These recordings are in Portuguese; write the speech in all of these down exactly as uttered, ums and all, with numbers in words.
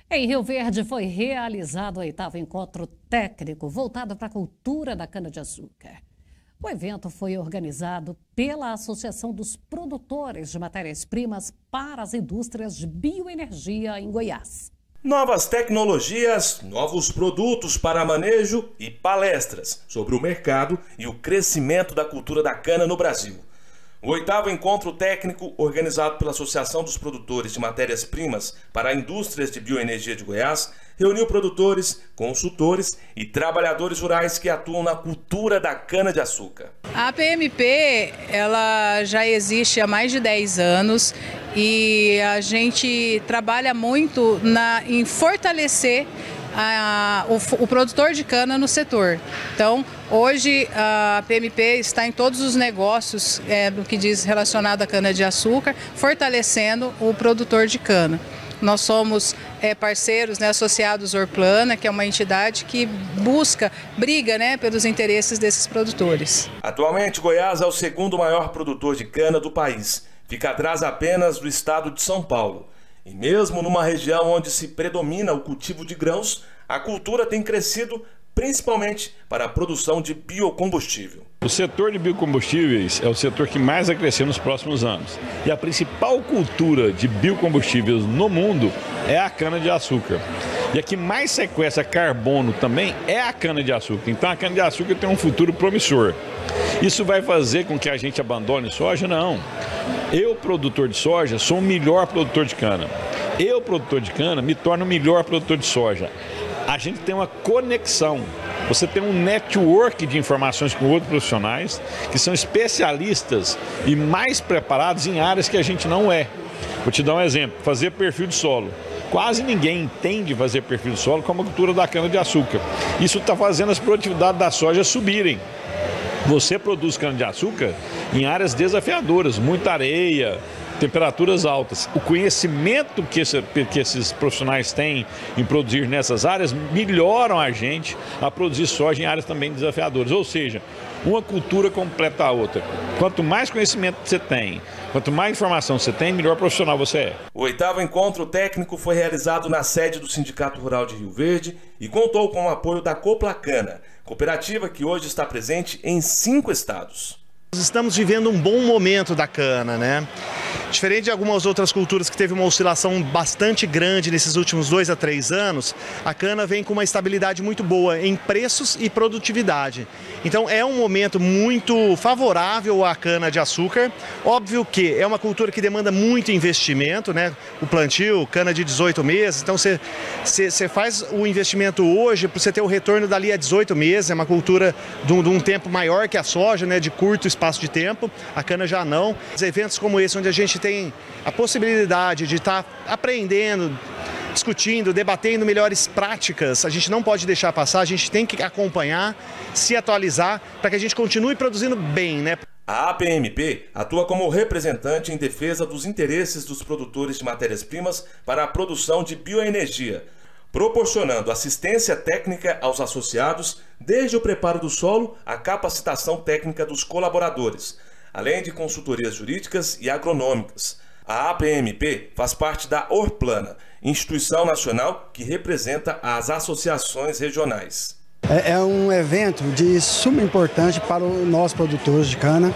Em Rio Verde foi realizado o oitavo encontro técnico voltado para a cultura da cana-de-açúcar. O evento foi organizado pela Associação dos Produtores de Matérias-Primas para as Indústrias de Bioenergia em Goiás. Novas tecnologias, novos produtos para manejo e palestras sobre o mercado e o crescimento da cultura da cana no Brasil. O oitavo encontro técnico, organizado pela Associação dos Produtores de Matérias-Primas para Indústrias de Bioenergia de Goiás, reuniu produtores, consultores e trabalhadores rurais que atuam na cultura da cana-de-açúcar. A P M P ela já existe há mais de dez anos e a gente trabalha muito na, em fortalecer A, o, o produtor de cana no setor. Então, hoje a P M P está em todos os negócios é, do que diz relacionado à cana-de-açúcar, fortalecendo o produtor de cana. Nós somos é, parceiros, né, associados Orplana, que é uma entidade que busca, briga, né, pelos interesses desses produtores. Atualmente, Goiás é o segundo maior produtor de cana do país. Fica atrás apenas do estado de São Paulo. E mesmo numa região onde se predomina o cultivo de grãos, a cultura tem crescido principalmente para a produção de biocombustível. O setor de biocombustíveis é o setor que mais vai crescer nos próximos anos. E a principal cultura de biocombustíveis no mundo é a cana-de-açúcar. E a que mais sequestra carbono também é a cana-de-açúcar. Então a cana-de-açúcar tem um futuro promissor. Isso vai fazer com que a gente abandone soja? Não. Eu, produtor de soja, sou o melhor produtor de cana. Eu, produtor de cana, me torno o melhor produtor de soja. A gente tem uma conexão. Você tem um network de informações com outros profissionais que são especialistas e mais preparados em áreas que a gente não é. Vou te dar um exemplo. Fazer perfil de solo. Quase ninguém entende fazer perfil de solo como a cultura da cana-de-açúcar. Isso está fazendo as produtividades da soja subirem. Você produz cana-de-açúcar em áreas desafiadoras, muita areia, temperaturas altas. O conhecimento que, esse, que esses profissionais têm em produzir nessas áreas melhoram a gente a produzir soja em áreas também desafiadoras. Ou seja, uma cultura completa a outra. Quanto mais conhecimento você tem, quanto mais informação você tem, melhor profissional você é. O oitavo encontro técnico foi realizado na sede do Sindicato Rural de Rio Verde e contou com o apoio da Coplacana, cooperativa que hoje está presente em cinco estados. Nós estamos vivendo um bom momento da cana, né? Diferente de algumas outras culturas que teve uma oscilação bastante grande nesses últimos dois a três anos, a cana vem com uma estabilidade muito boa em preços e produtividade. Então é um momento muito favorável à cana-de-açúcar. Óbvio que é uma cultura que demanda muito investimento, né? O plantio, cana de dezoito meses, então você, você, você faz o investimento hoje para você ter o retorno dali a dezoito meses, é uma cultura de um, de um tempo maior que a soja, né? De curto espaço de tempo, a cana já não. Os eventos como esse, onde a gente tem a possibilidade de estar aprendendo, discutindo, debatendo melhores práticas, a gente não pode deixar passar, a gente tem que acompanhar, se atualizar, para que a gente continue produzindo bem, né? A A P M P atua como representante em defesa dos interesses dos produtores de matérias-primas para a produção de bioenergia, proporcionando assistência técnica aos associados, desde o preparo do solo à capacitação técnica dos colaboradores, além de consultorias jurídicas e agronômicas. A A P M P faz parte da Orplana, instituição nacional que representa as associações regionais. É, é um evento de suma importância para nós produtores de cana,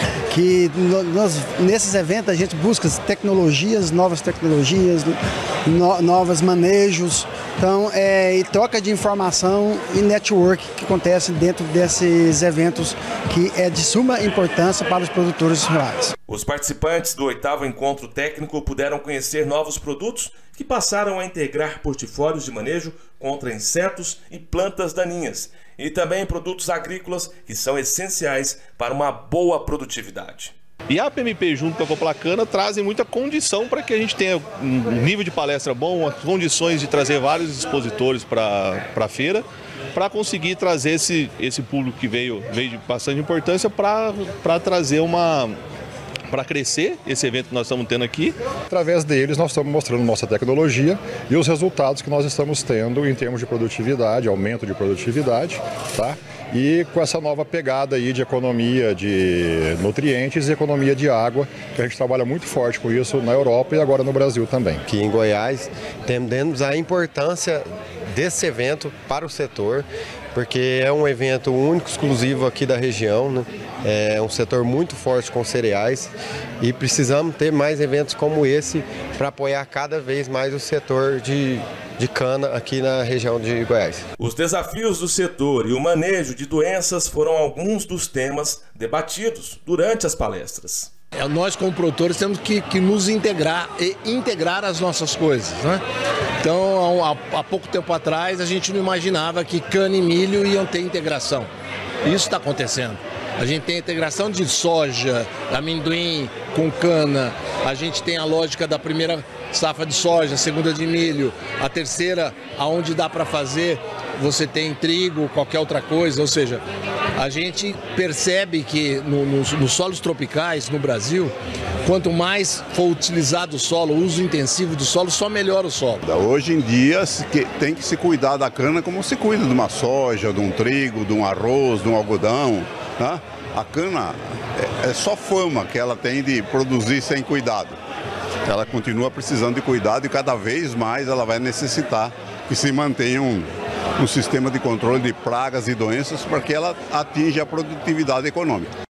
que nós, nesses eventos a gente busca tecnologias, novas tecnologias, no, novos manejos, então, é, e troca de informação e network que acontece dentro desses eventos, que é de suma importância para os produtores rurais. Os participantes do oitavo encontro técnico puderam conhecer novos produtos que passaram a integrar portfólios de manejo contra insetos e plantas daninhas, e também produtos agrícolas que são essenciais para uma boa produtividade. E a P M P junto com a Coplacana trazem muita condição para que a gente tenha um nível de palestra bom, condições de trazer vários expositores para a feira, para conseguir trazer esse, esse público que veio, veio de bastante importância para trazer uma... para crescer esse evento que nós estamos tendo aqui. Através deles nós estamos mostrando nossa tecnologia e os resultados que nós estamos tendo em termos de produtividade, aumento de produtividade, tá? E com essa nova pegada aí de economia de nutrientes e economia de água, que a gente trabalha muito forte com isso na Europa e agora no Brasil também. Aqui em Goiás, entendemos a importância desse evento para o setor, porque é um evento único, exclusivo aqui da região, né? É um setor muito forte com cereais e precisamos ter mais eventos como esse para apoiar cada vez mais o setor de de cana aqui na região de Goiás. Os desafios do setor e o manejo de doenças foram alguns dos temas debatidos durante as palestras. Nós, como produtores, temos que, que nos integrar e integrar as nossas coisas, né? Então, há, há pouco tempo atrás, a gente não imaginava que cana e milho iam ter integração. Isso está acontecendo. A gente tem a integração de soja, amendoim com cana, a gente tem a lógica da primeira safra de soja, a segunda de milho, a terceira, aonde dá para fazer, você tem trigo, qualquer outra coisa, ou seja, a gente percebe que no, no, nos solos tropicais no Brasil, quanto mais for utilizado o solo, o uso intensivo do solo, só melhora o solo. Hoje em dia tem que se cuidar da cana como se cuida de uma soja, de um trigo, de um arroz, de um algodão, né? A cana é só fama que ela tem de produzir sem cuidado. Ela continua precisando de cuidado e cada vez mais ela vai necessitar que se mantenha um, um sistema de controle de pragas e doenças para que ela atinja a produtividade econômica.